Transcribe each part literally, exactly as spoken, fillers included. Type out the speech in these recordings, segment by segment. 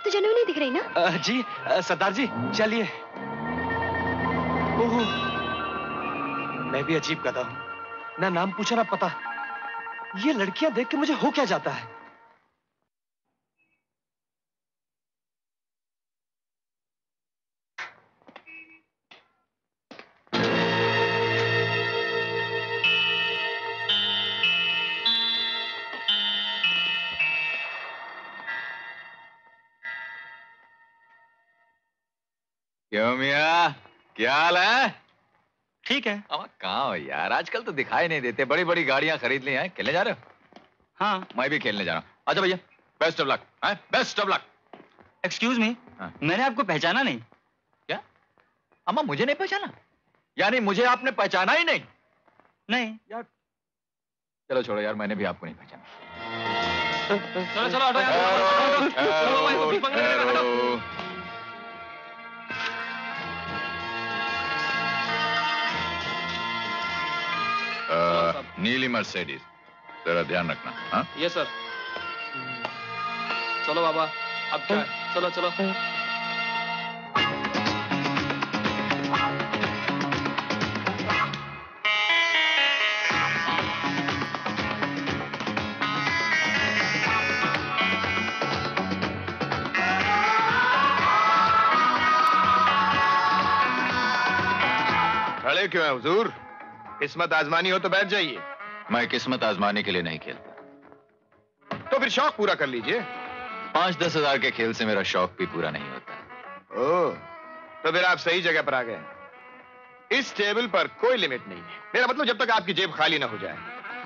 तो जनू नहीं दिख रही ना? आ, जी आ, सरदार जी चलिए। ओहो, मैं भी अजीब गधा हूँ, ना नाम पूछा ना पता। ये लड़कियां देख के मुझे हो क्या जाता है। क्यों मियां, क्या हाल है? ठीक है। अब कहाँ हो यार, आजकल तो दिखाई नहीं देते। बड़ी बड़ी गाड़ियां खरीद ली हैं। खेलने जा रहे हो? हाँ, मैं भी खेलने जा रहा हूँ। अच्छा भैया, बेस्ट ऑफ लक। हैं, best of luck. Excuse me, मैंने आपको पहचाना नहीं। क्या? अम्मा मुझे नहीं पहचाना? यानी मुझे आपने पहचाना ही नहीं? नहीं यार, चलो छोड़ो यार, मैंने भी आपको नहीं पहचाना। चलो चलो हटो यार। नीली मर्सिडीज, जरा ध्यान रखना। हाँ ये सर। चलो बाबा, अब क्या है? चलो चलो। खड़े क्यों है हुजूर? किस्मत आजमानी हो तो बैठ जाइए। मैं किस्मत आजमाने के लिए नहीं खेलता। तो फिर शौक पूरा कर लीजिए। पांच दस हजार के खेल से मेरा शौक भी पूरा नहीं होता। ओह, तो फिर आप सही जगह पर आ गए। इस टेबल पर कोई लिमिट नहीं है। मेरा मतलब जब तक आपकी जेब खाली ना हो जाए।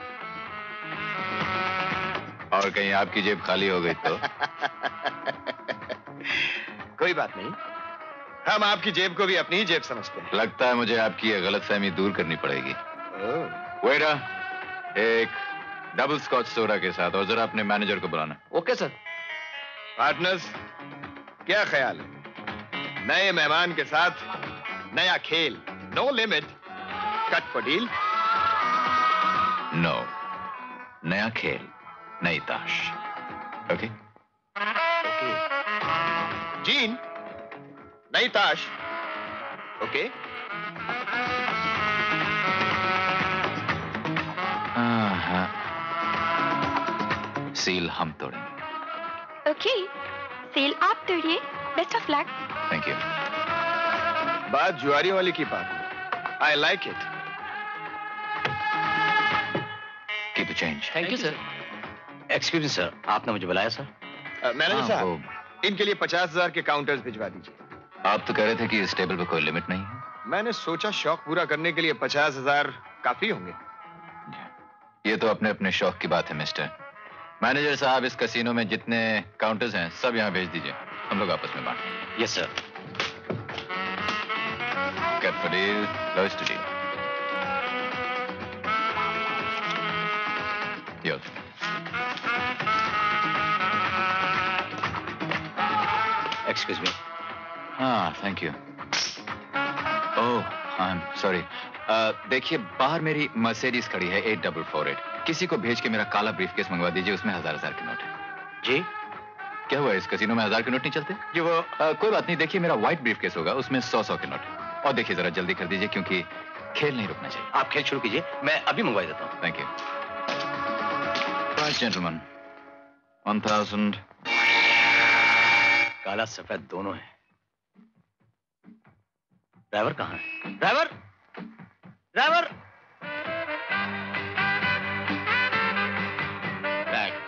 और कहीं आपकी जेब खाली हो गई तो? कोई बात नहीं, हम आपकी जेब को भी अपनी ही जेब समझते हैं। लगता है मुझे आपकी ये गलतफहमी दूर करनी पड़ेगी। वेटर, एक डबल स्कॉच सोडा के साथ, और जरा अपने मैनेजर को बुलाना। Okay sir. पार्टनर्स, क्या ख्याल है? नए मेहमान के साथ नया खेल, no limit, cut for deal. No, नया खेल, नई ताश। Okay okay. जीन, नई ताश। ओके। हाँ, सील हम तोड़ेंगे। ओके, सील आप तोड़िए। Best of luck. Thank you. बात जुआरी वाली की बात। I like it. Keep the change. Thank you sir. Excuse me sir, आपने मुझे बुलाया सर? मैनेजर हाँ, साहब, वो- इनके लिए पचास हजार के काउंटर्स भिजवा दीजिए। आप तो कह रहे थे कि इस टेबल पे कोई लिमिट नहीं है। मैंने सोचा शौक पूरा करने के लिए पचास हजार काफी होंगे। ये तो अपने अपने शौक की बात है मिस्टर। मैनेजर साहब, इस कैसीनो में जितने काउंटर्स हैं सब यहाँ भेज दीजिए, हम लोग आपस में बांटेंगे। Yes sir. Get for deal, lowest to deal. Yours. Excuse me. हाँ, thank you. Oh, I am sorry. देखिए, बाहर मेरी मर्सिडीज खड़ी है एट डबल फोर एट। किसी को भेज के मेरा काला ब्रीफकेस मंगवा दीजिए, उसमें हजार हजार के नोट है। जी? क्या हुआ, इस कैसीनो में हजार के नोट नहीं चलते? जी वो uh, कोई बात नहीं, देखिए मेरा व्हाइट ब्रीफकेस होगा, उसमें सौ सौ के नोट है। और देखिए जरा जल्दी कर दीजिए क्योंकि खेल नहीं रुकना चाहिए। आप खेल शुरू कीजिए, मैं अभी मंगवा देता हूँ। Thank you. Right, gentlemen. One thousand. काला सफेद दोनों है। ड्राइवर कहाँ है? Driver! Driver! Bag.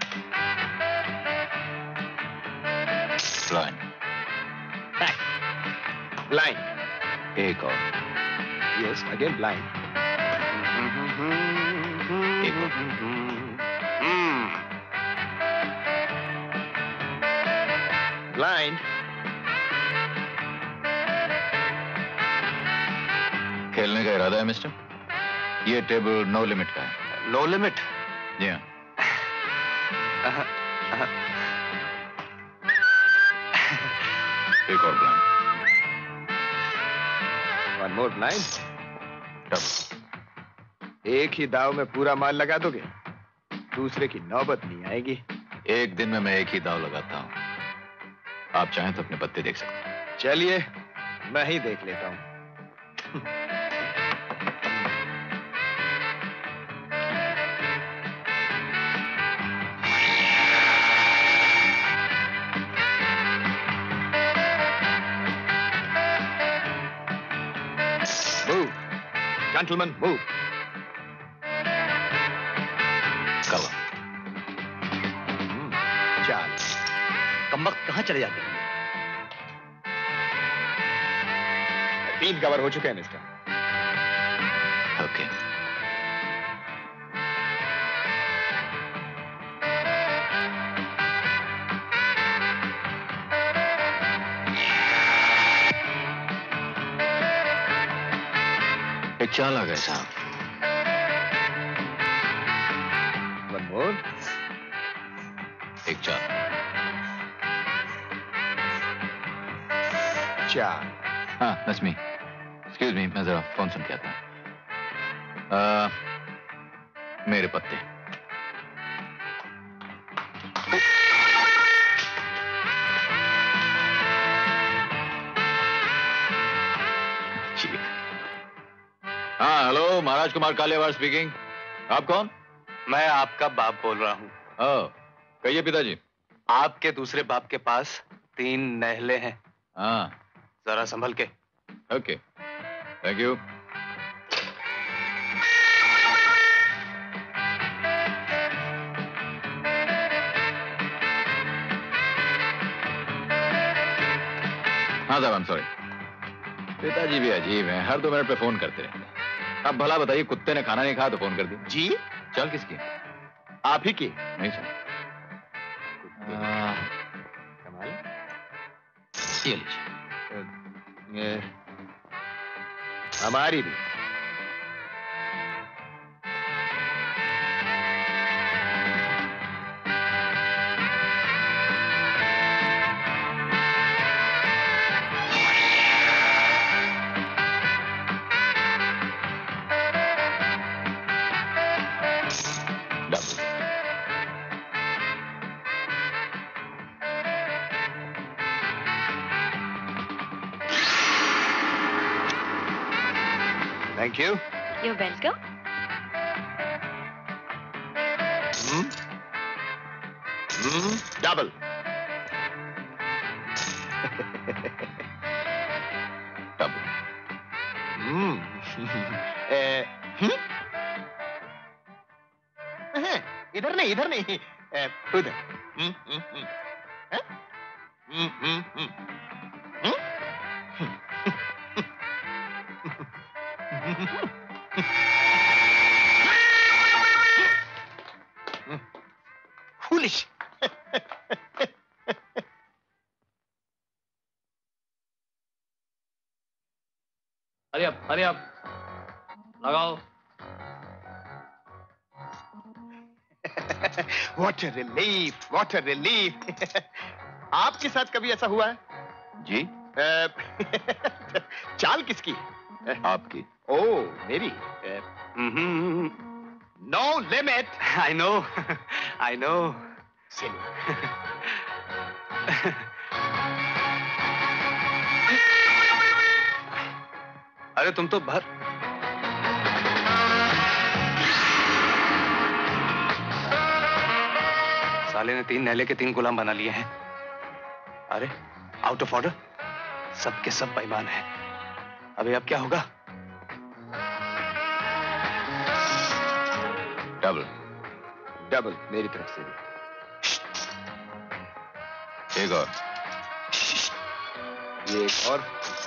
Line. Bag. Blind. एक और। Yes, again blind. एक और। ब्लाइंड। खेलने का इरादा है मिस्टर? ये टेबल नो लिमिट का है। No limit? जी हाँ। एक और ब्लाइंड। One more blind. एक ही दाव में पूरा माल लगा दोगे, दूसरे की नौबत नहीं आएगी। एक दिन में मैं एक ही दाव लगाता हूँ। आप चाहें तो अपने पत्ते देख सकते हैं। चलिए, मैं ही देख लेता हूं। Move, gentlemen, move. कल चाल। कमबख्त कहाँ चले जाते हैं? तीन कवर हो चुके हैं मिस्टर। ओके। एक चाल आ गए साहब। One more. एक चाल। चाल। हाँ, that's me. Excuse me, मैं जरा फोन सुन के आता हूँ। आ, मेरे पत्ते। हाँ, हेलो, महाराज कुमार कालियावाड़ स्पीकिंग। आप कौन? मैं आपका बाप बोल रहा हूँ। ओह, कहिए पिताजी। आपके दूसरे बाप के पास तीन नहले हैं। हाँ, जरा संभल के। Okay, thank you. हाँ साहब, आई एम सॉरी। पिताजी भी अजीब हैं, हर दो मिनट पे फोन करते रहते हैं। अब भला बताइए, कुत्ते ने खाना नहीं खाया तो फोन कर दिया। जी? चल किसकी? आप ही की। नहीं सर। कमाल। ये लीजिए। ये हमारी भी। Thank you. You're welcome. Hmm? Hmm? Double. Double. Hmm. eh, hmm? eh, इधर नहीं, इधर नहीं, eh, उधर. Hmm, hmm, hmm. Eh? Hmm, hmm, hmm. Hmm? Foolish. अरे अब, अरे अब, लगाओ। What a relief, what a relief. आपके साथ कभी ऐसा हुआ है? जी? चाल किसकी? आपकी। ओह, मेरी। No limit. I know, I know. Silly. अरे तुम तो भर साले ने तीन नहले के तीन गुलाम बना लिए हैं। अरे आउट ऑफ ऑर्डर, सबके सब बेईमान हैं। अबे अब क्या होगा? डबल। डबल मेरी तरफ से भी। एक और। ये एक और।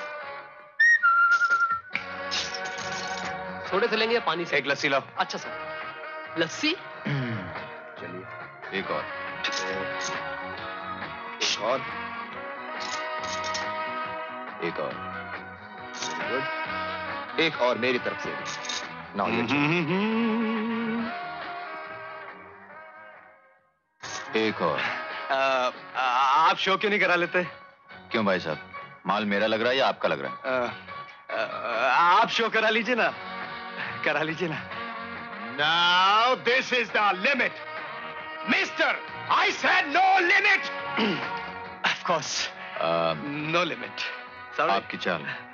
सोडे से लेंगे या पानी से? एक लस्सी लाओ। अच्छा सर। लस्सी? चलिए एक और। एक और। एक और। गुड। एक और मेरी तरफ से भी। नाउ ये एक और। आ, आ, आप शो क्यों नहीं करा लेते? क्यों भाई साहब, माल मेरा लग रहा है या आपका लग रहा है? आ, आ, आप शो करा लीजिए ना, करा लीजिए ना। Now this is the limit. Mister, I said no limit. Of course. आ, नो लिमिट। आपकी चाल